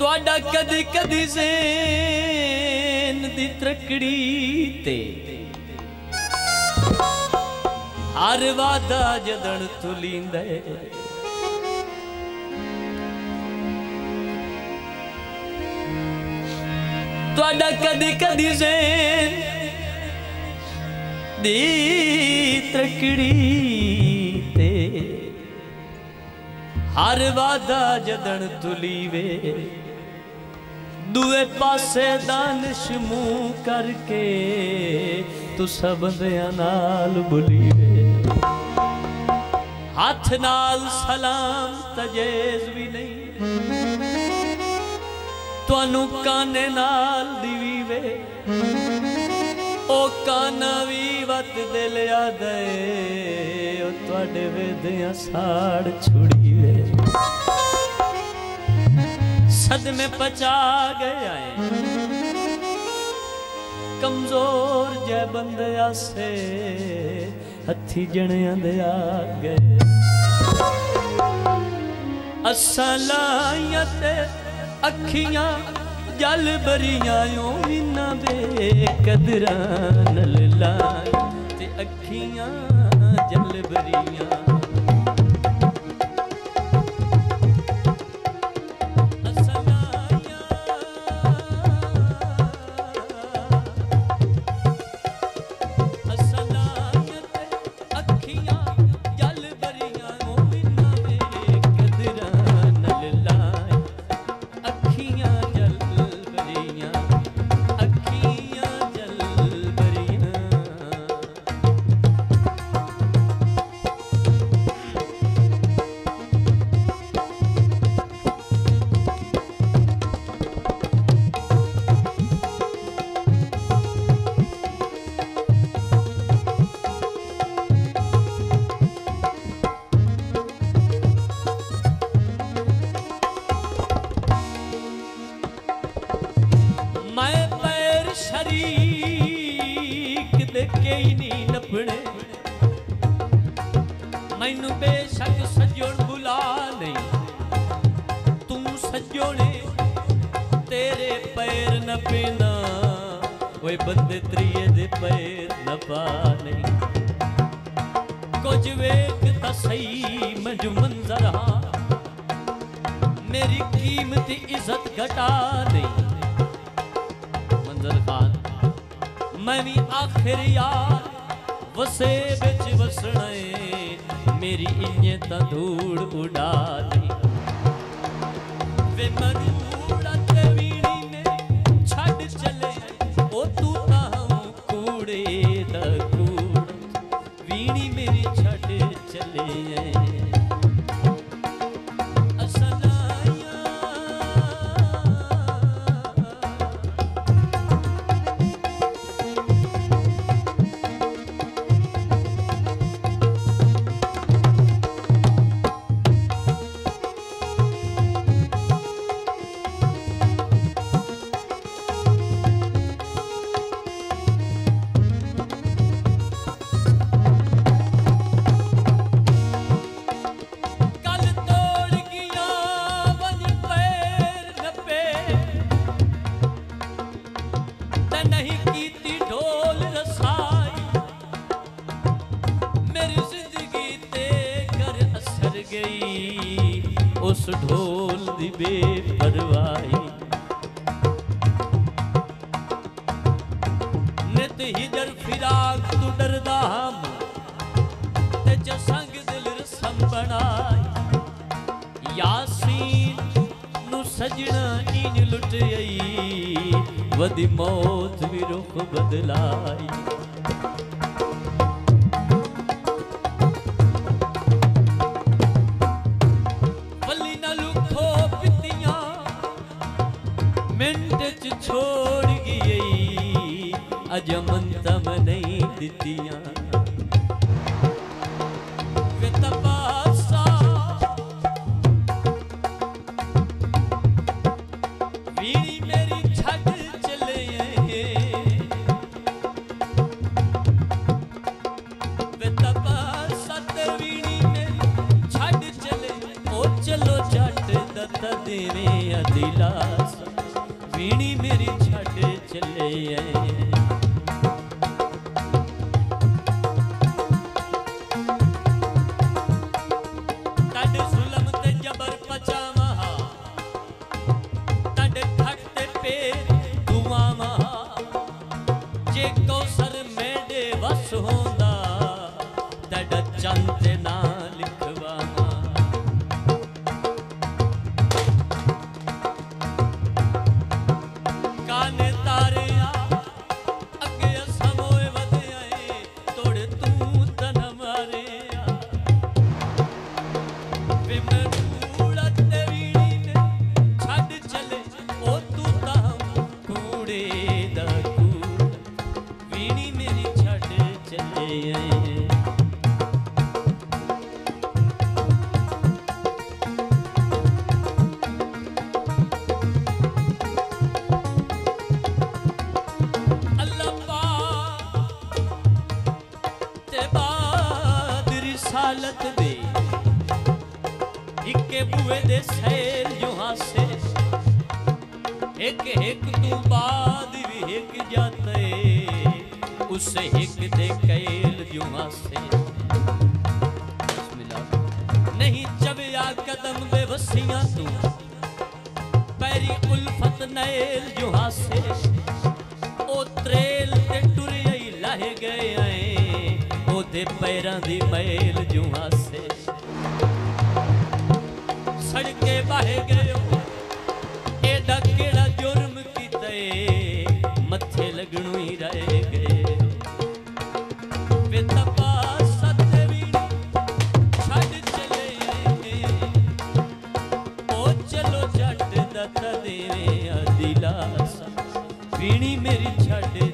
तुहाडा कदी कदी ज़ेन दी त्रकड़ी ते हर वादा जदन तुलींदे तुहाडा कदी कदी ज़ेन दी त्रकड़ी ते हर वादा जदन तुलीवे दुए पासे दानिश मुँह करके तू सब नाल बुलीवे हाथ नाल सलाम तजेज भी नहीं तुहानू काने नाल दीवीवे ओ काना भी वत दे लिया दे तुहाडे वेदियां साड़ छुड़ीवे सदमे पचा गया कमजोर जै बंदे आसे हथी जणियां दे आ गए असां लाइयां ते अखियां जल बरियां इन्ना बेकदरां नल लाई ते अखियां जल बरियां मैनू बेशक सजोण बुला नहीं तू सजोने तेरे पैर न पेना वे बंदे त्रिये दे पैर न पा नहीं कुछ वेख ता सही मंजू मंजर हाँ मेरी कीमती इज्जत घटा नहीं मंजर खान मैं भी आखिर यार वसे बिच वसना मेरी इन्हें ता धूड़ उड़ा दी वे मरूड़ा ते वीणी में छड़ चले ओ तू तां कूड़े दा कूड़ वीणी मेरी छड़ चले उस ढोल दी बेपरवाही नित हिजर फिराक तू डरदा हम ते जो संग दिल रसम बनाई यासीन नु सजना इंज लुट आई वदी मौत भी रुख बदलाई छोड़ गई अजमन तम नहीं दितियां वे तबासा वीणी मेरी छड़ चले वे तबासा वीणी मेरी छड़ चले ओ चलो जट दत्त देवे अदिला कुएं दे सैल जो हासे एक एक तू बाद भी एक जाते उस एक दे कैल जो हासे नहीं चबिया कदम बेबसियां तू पैरी उल्फत नैल जो हासे ओ त्रेल ते टुर आई लाहे गए आए ओ दे पैरां दी मैल जो हासे सड़के बाहे गयो एडा केड़ा जुर्म कीते मथे लगणू ही रह गए वे तपा सत भी छड़ चले ओ चलो जट दत्ता देवे दिलासा पीणी मेरी छड़